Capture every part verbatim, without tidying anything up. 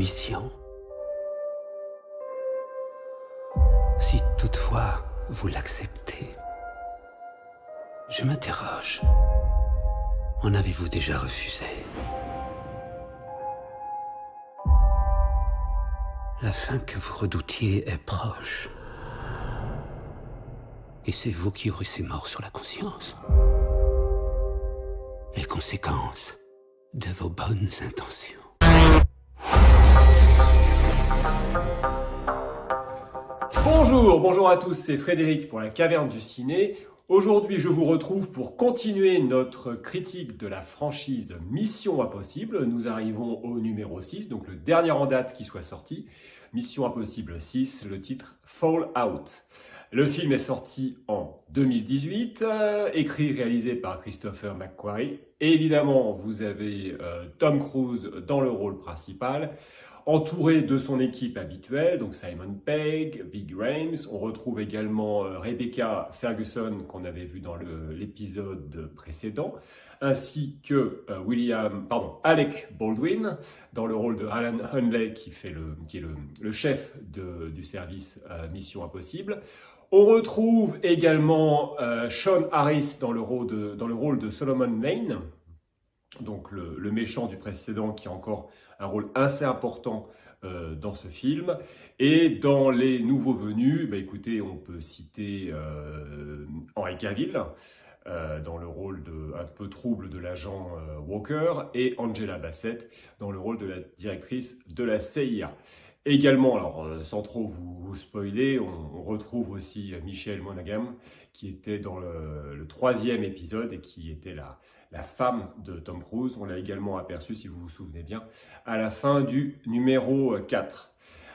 mission. Si toutefois vous l'acceptez, je m'interroge. En avez-vous déjà refusé? La fin que vous redoutiez est proche. Et c'est vous qui aurez ces morts sur la conscience. Les conséquences de vos bonnes intentions. Bonjour, bonjour à tous, c'est Frédéric pour la Caverne du Ciné. Aujourd'hui, je vous retrouve pour continuer notre critique de la franchise Mission Impossible. Nous arrivons au numéro six, donc le dernier en date qui soit sorti. Mission Impossible six, le titre Fallout. Le film est sorti en deux mille dix-huit, euh, écrit et réalisé par Christopher McQuarrie. Et évidemment, vous avez euh, Tom Cruise dans le rôle principal, entouré de son équipe habituelle, donc Simon Pegg, Ving Rhames. On retrouve également euh, Rebecca Ferguson qu'on avait vu dans l'épisode précédent, ainsi que euh, William, pardon, Alec Baldwin dans le rôle de Alan Hunley qui, fait le, qui est le, le chef de, du service euh, Mission Impossible. On retrouve également euh, Sean Harris dans le rôle de, dans le rôle de Solomon Lane, donc le, le méchant du précédent qui a encore un rôle assez important euh, dans ce film. Et dans les nouveaux venus, bah, écoutez, on peut citer euh, Henry Cavill euh, dans le rôle de, un peu trouble de l'agent euh, Walker, et Angela Bassett dans le rôle de la directrice de la C I A. Également, alors euh, sans trop vous, vous spoiler, on, on retrouve aussi Michelle Monaghan qui était dans le, le troisième épisode et qui était la, la femme de Tom Cruise. On l'a également aperçu, si vous vous souvenez bien, à la fin du numéro quatre.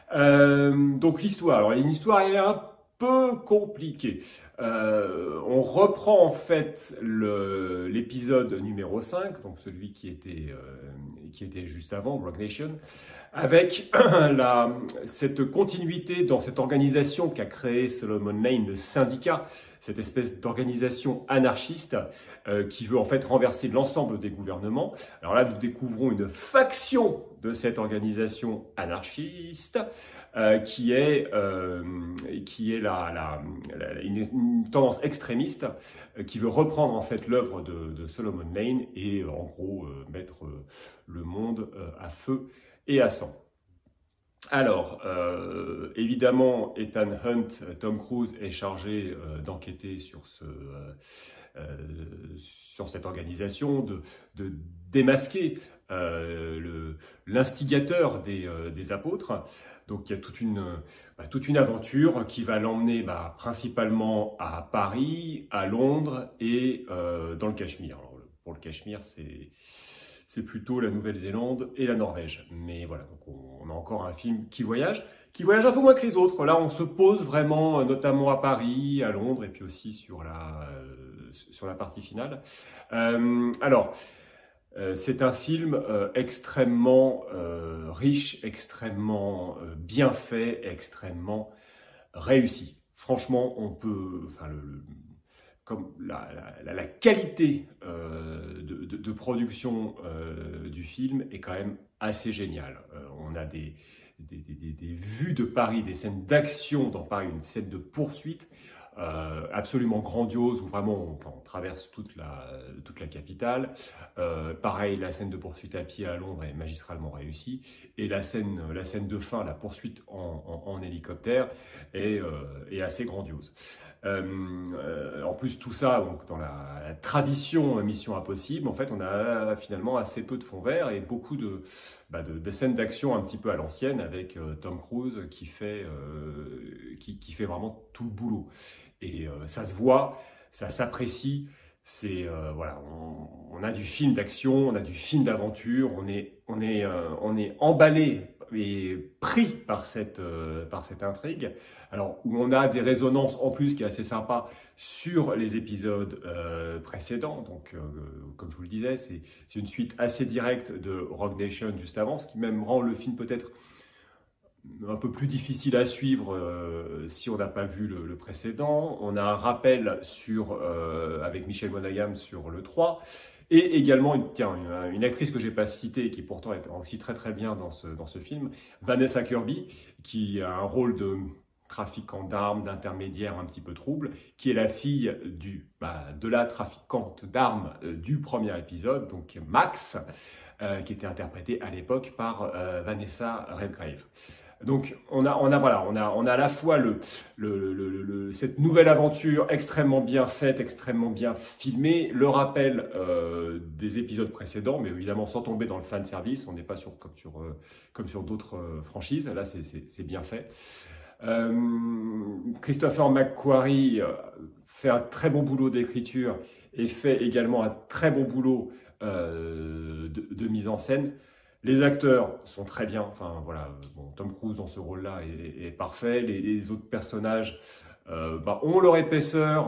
Euh, donc l'histoire, alors une histoire elle est un peu compliquée. Euh, on reprend en fait l'épisode numéro cinq, donc celui qui était, euh, qui était juste avant, Rogue Nation, avec la, cette continuité dans cette organisation qu'a créée Solomon Lane, le syndicat, cette espèce d'organisation anarchiste euh, qui veut en fait renverser l'ensemble des gouvernements. Alors là, nous découvrons une faction de cette organisation anarchiste euh, qui est, euh, qui est la, la, la, une, une tendance extrémiste euh, qui veut reprendre en fait l'œuvre de, de Solomon Lane et euh, en gros euh, mettre euh, le monde euh, à feu et à sang. Alors, euh, évidemment, Ethan Hunt, Tom Cruise, est chargé euh, d'enquêter sur, ce, euh, euh, sur cette organisation, de, de démasquer euh, l'instigateur des, euh, des apôtres. Donc, il y a toute une, bah, toute une aventure qui va l'emmener bah, principalement à Paris, à Londres et euh, dans le Cachemire. Alors, pour le Cachemire, c'est... c'est plutôt la Nouvelle-Zélande et la Norvège. Mais voilà, donc on a encore un film qui voyage, qui voyage un peu moins que les autres. Là, on se pose vraiment, notamment à Paris, à Londres, et puis aussi sur la, euh, sur la partie finale. Euh, alors, euh, c'est un film euh, extrêmement euh, riche, extrêmement euh, bien fait, extrêmement réussi. Franchement, on peut... Enfin, le, le comme la, la, la qualité euh, de, de, de production euh, du film est quand même assez géniale. Euh, on a des, des, des, des vues de Paris, des scènes d'action dans Paris, une scène de poursuite euh, absolument grandiose où vraiment on, on traverse toute la, toute la capitale. Euh, pareil, la scène de poursuite à pied à Londres est magistralement réussie. Et la scène, la scène de fin, la poursuite en, en, en hélicoptère est, euh, est assez grandiose. Euh, euh, en plus, tout ça, donc, dans la, la tradition Mission Impossible, en fait, on a finalement assez peu de fond vert et beaucoup de, bah, de, de scènes d'action un petit peu à l'ancienne avec euh, Tom Cruise qui fait, euh, qui, qui fait vraiment tout le boulot. Et euh, ça se voit, ça s'apprécie. C'est euh, voilà, on, on a du film d'action, on a du film d'aventure, on est, on est, euh, on est emballé et pris par cette, euh, par cette intrigue. Alors, où on a des résonances en plus qui est assez sympa sur les épisodes euh, précédents. Donc, euh, comme je vous le disais, c'est une suite assez directe de Rogue Nation juste avant, ce qui même rend le film peut-être un peu plus difficile à suivre euh, si on n'a pas vu le, le précédent. On a un rappel sur, euh, avec Michelle Monaghan sur le trois. Et également, une, tiens, une, une actrice que j'ai pas citée, qui pourtant est aussi très très bien dans ce, dans ce film, Vanessa Kirby, qui a un rôle de trafiquant d'armes, d'intermédiaire un petit peu trouble, qui est la fille du, bah, de la trafiquante d'armes euh, du premier épisode, donc Max, euh, qui était interprétée à l'époque par euh, Vanessa Redgrave. Donc on a, on a voilà, on a, on a à la fois le, le, le, le, cette nouvelle aventure extrêmement bien faite, extrêmement bien filmée, le rappel euh, des épisodes précédents, mais évidemment sans tomber dans le fan service. On n'est pas sur comme sur euh, comme sur d'autres euh, franchises. Là, c'est bien fait. Euh, Christopher McQuarrie euh, fait un très bon boulot d'écriture et fait également un très bon boulot euh, de, de mise en scène. Les acteurs sont très bien, enfin voilà, bon, Tom Cruise dans ce rôle-là est, est parfait, les, les autres personnages euh, bah, ont leur épaisseur,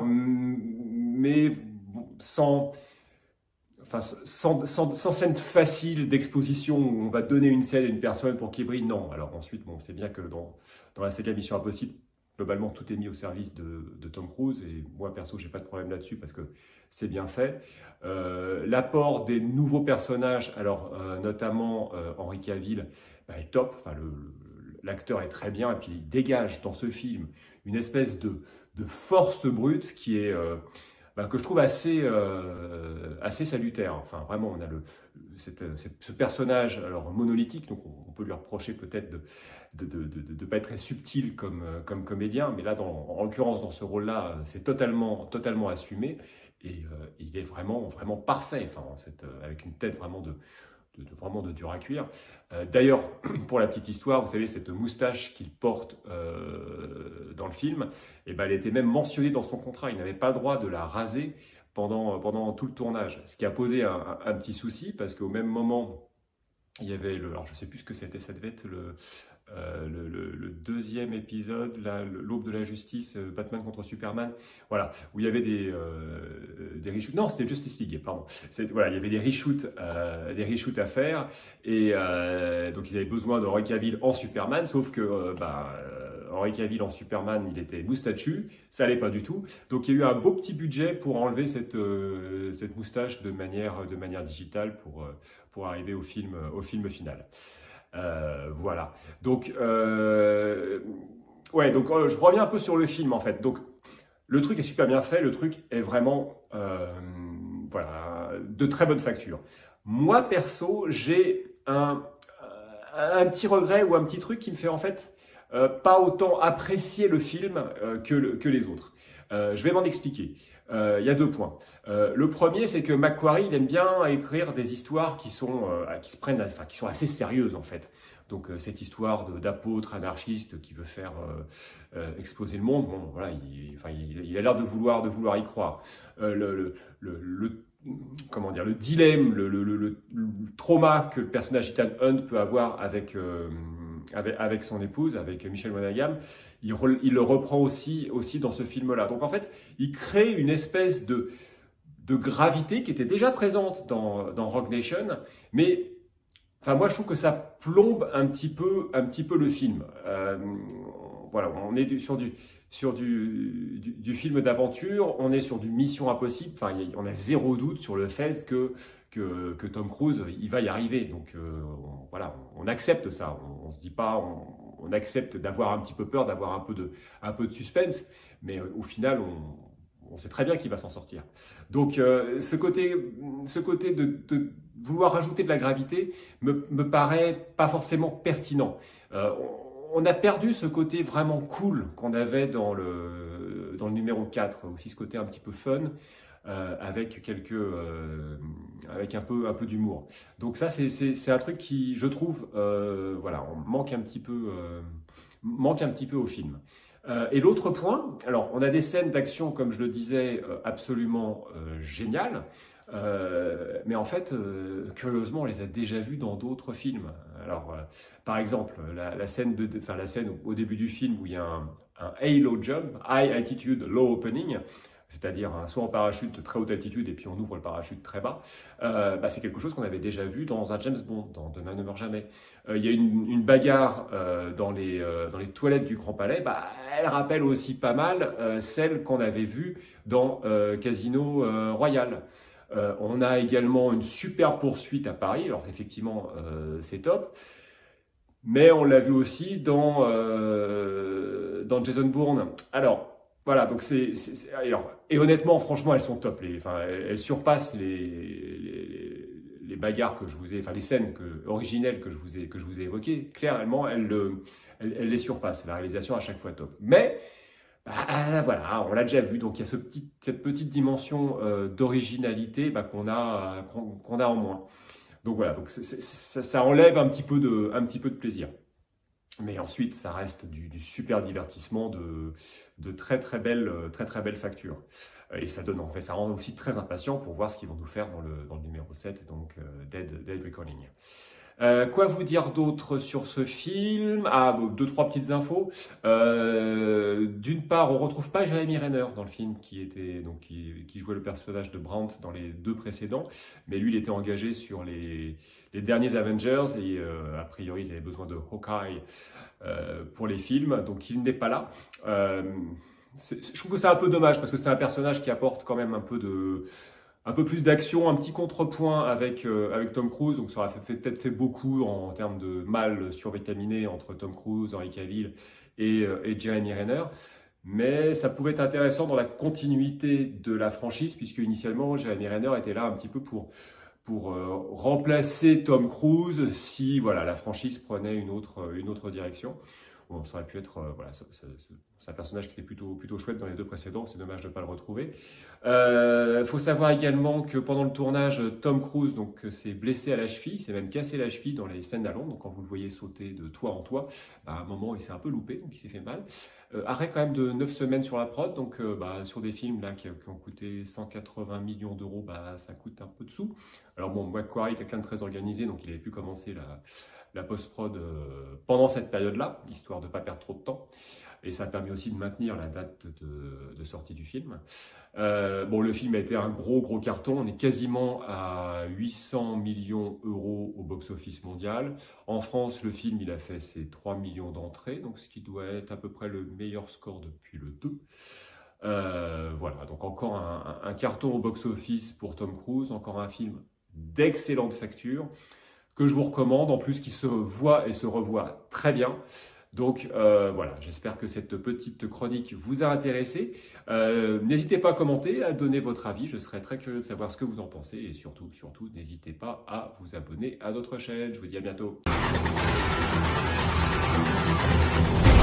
mais sans, enfin, sans, sans, sans scène facile d'exposition où on va donner une scène à une personne pour qu'il brille, non. Alors ensuite, bon, c'est bien que dans, dans la saga Mission Impossible, globalement, tout est mis au service de, de Tom Cruise, et moi, perso, j'ai pas de problème là-dessus parce que c'est bien fait. Euh, L'apport des nouveaux personnages, alors euh, notamment euh, Henry Cavill, bah, est top. Enfin, l'acteur est très bien, et puis il dégage dans ce film une espèce de, de force brute qui est, euh, bah, que je trouve assez, euh, assez salutaire. Enfin, vraiment, on a le, cette, cette, ce personnage alors monolithique, donc on, on peut lui reprocher peut-être de de ne de, de, de pas être très subtil comme, comme comédien, mais là, dans, en l'occurrence, dans ce rôle-là, c'est totalement, totalement assumé, et euh, il est vraiment, vraiment parfait, enfin, cette, avec une tête vraiment de, de, de, vraiment de dur à cuire. Euh, D'ailleurs, pour la petite histoire, vous savez, cette moustache qu'il porte euh, dans le film, eh ben, elle était même mentionnée dans son contrat, il n'avait pas le droit de la raser pendant, pendant tout le tournage, ce qui a posé un, un, un petit souci, parce qu'au même moment, il y avait le, alors je ne sais plus ce que c'était, ça devait être le, euh, le, le, le deuxième épisode, l'aube de la justice, euh, Batman contre Superman, voilà, où il y avait des, euh, des reshoots, non c'était Justice League, pardon, voilà, il y avait des reshoots, euh, des reshoots à faire, et euh, donc ils avaient besoin de Henry Cavill en Superman, sauf que euh, bah, Henry Cavill en Superman, il était moustachu, ça allait pas du tout, donc il y a eu un beau petit budget pour enlever cette, euh, cette moustache de manière, de manière digitale pour, euh, pour arriver au film, au film final. Euh, voilà. Donc, euh, ouais, donc euh, je reviens un peu sur le film en fait. Donc, le truc est super bien fait, le truc est vraiment, euh, voilà, de très bonne facture. Moi perso, j'ai un, un petit regret ou un petit truc qui me fait en fait euh, pas autant apprécier le film euh, que, le, que les autres. Euh, je vais m'en expliquer. Euh, il y a deux points. Euh, le premier, c'est que McQuarrie, il aime bien écrire des histoires qui sont, euh, qui se prennent, enfin, qui sont assez sérieuses en fait. Donc euh, cette histoire d'apôtre anarchiste qui veut faire euh, euh, exploser le monde, bon, voilà, il, enfin, il, il a l'air de vouloir, de vouloir y croire. Euh, le, le, le, le comment dire, le dilemme, le, le, le, le trauma que le personnage Ethan Hunt peut avoir avec, euh, avec, avec son épouse, avec Michelle Monaghan, il, re, il le reprend aussi, aussi dans ce film-là. Donc en fait, il crée une espèce de, de gravité qui était déjà présente dans, dans Rogue Nation, mais enfin, moi je trouve que ça plombe un petit peu, un petit peu le film. Euh, voilà, on est sur du... sur du, du, du film d'aventure, on est sur du Mission Impossible, enfin, on a zéro doute sur le fait que, que, que Tom Cruise, il va y arriver. Donc euh, on, voilà, on accepte ça, on, on se dit pas, on, on accepte d'avoir un petit peu peur, d'avoir un peu de, un peu de suspense, mais euh, au final, on, on sait très bien qu'il va s'en sortir. Donc euh, ce côté, ce côté de, de vouloir rajouter de la gravité me, me paraît pas forcément pertinent. Euh, on, On a perdu ce côté vraiment cool qu'on avait dans le, dans le numéro quatre, aussi ce côté un petit peu fun, euh, avec, quelques, euh, avec un peu, un peu d'humour. Donc ça, c'est un truc qui, je trouve, euh, voilà, on manque un petit peu, euh, manque un petit peu au film. Euh, et l'autre point, alors on a des scènes d'action, comme je le disais, euh, absolument euh, géniales. Euh, mais en fait, euh, curieusement, on les a déjà vus dans d'autres films. Alors, euh, par exemple, la, la, scène de, enfin, la scène au début du film où il y a un, un halo jump, high altitude, low opening, c'est-à-dire un saut en parachute très haute altitude et puis on ouvre le parachute très bas, euh, bah, c'est quelque chose qu'on avait déjà vu dans un James Bond, dans Demain ne meurt jamais. Euh, il y a une, une bagarre euh, dans, les, euh, dans les toilettes du Grand Palais, bah, elle rappelle aussi pas mal euh, celle qu'on avait vue dans euh, Casino euh, Royale. Euh, on a également une super poursuite à Paris, alors effectivement euh, c'est top, mais on l'a vu aussi dans, euh, dans Jason Bourne. Alors voilà, donc c'est, c'est alors et honnêtement, franchement, elles sont top, les, enfin elles, elles surpassent les, les, les bagarres que je vous ai, enfin les scènes que, originelles que je vous ai que je vous ai évoquées. Clairement, elles, elles, elles les surpassent. La réalisation à chaque fois top, mais bah, voilà, on l'a déjà vu, donc il y a ce petit, cette petite dimension euh, d'originalité bah, qu'on a, qu'on, qu'on a en moins. Donc voilà, donc c'est, c'est, ça, ça enlève un petit peu de, un petit peu de plaisir. Mais ensuite, ça reste du, du super divertissement, de, de très très belles, très très belles factures. Et ça donne, en fait, ça rend aussi très impatient pour voir ce qu'ils vont nous faire dans le, dans le numéro sept, donc euh, Dead, Dead Reckoning. Euh, quoi vous dire d'autre sur ce film? Ah, bon, deux, trois petites infos. Euh, D'une part, on retrouve pas Jeremy Renner dans le film qui était donc qui, qui jouait le personnage de Brandt dans les deux précédents, mais lui, il était engagé sur les, les derniers Avengers et euh, a priori, ils avaient besoin de Hawkeye euh, pour les films, donc il n'est pas là. Euh, je trouve que c'est un peu dommage parce que c'est un personnage qui apporte quand même un peu de un peu plus d'action, un petit contrepoint avec, euh, avec Tom Cruise, donc ça aurait fait, peut-être fait beaucoup en, en termes de mal survitaminé entre Tom Cruise, Henry Cavill et, euh, et Jeremy Renner. Mais ça pouvait être intéressant dans la continuité de la franchise, puisque initialement Jeremy Renner était là un petit peu pour, pour euh, remplacer Tom Cruise si voilà, la franchise prenait une autre, une autre direction. Bon, ça aurait pu être, euh, voilà, c'est un personnage qui était plutôt, plutôt chouette dans les deux précédents, c'est dommage de ne pas le retrouver. Il euh, faut savoir également que pendant le tournage, Tom Cruise s'est blessé à la cheville, s'est même cassé la cheville dans les scènes à Londres, donc quand vous le voyez sauter de toit en toit, bah, à un moment il s'est un peu loupé, donc il s'est fait mal. Euh, arrêt quand même de neuf semaines sur la prod, donc euh, bah, sur des films là, qui, qui ont coûté cent quatre-vingts millions d'euros, bah, ça coûte un peu de sous. Alors bon, Macquarie est quelqu'un de très organisé, donc il avait pu commencer la... la post-prod euh, pendant cette période-là, histoire de ne pas perdre trop de temps. Et ça a permis aussi de maintenir la date de, de sortie du film. Euh, bon, le film a été un gros, gros carton. On est quasiment à huit cents millions d'euros au box-office mondial. En France, le film, il a fait ses trois millions d'entrées, donc ce qui doit être à peu près le meilleur score depuis le deux. Euh, voilà, donc encore un, un carton au box-office pour Tom Cruise, encore un film d'excellente facture, que je vous recommande, en plus qui se voit et se revoit très bien. Donc euh, voilà, j'espère que cette petite chronique vous a intéressé. Euh, n'hésitez pas à commenter, à donner votre avis, je serais très curieux de savoir ce que vous en pensez. Et surtout, surtout, n'hésitez pas à vous abonner à notre chaîne. Je vous dis à bientôt.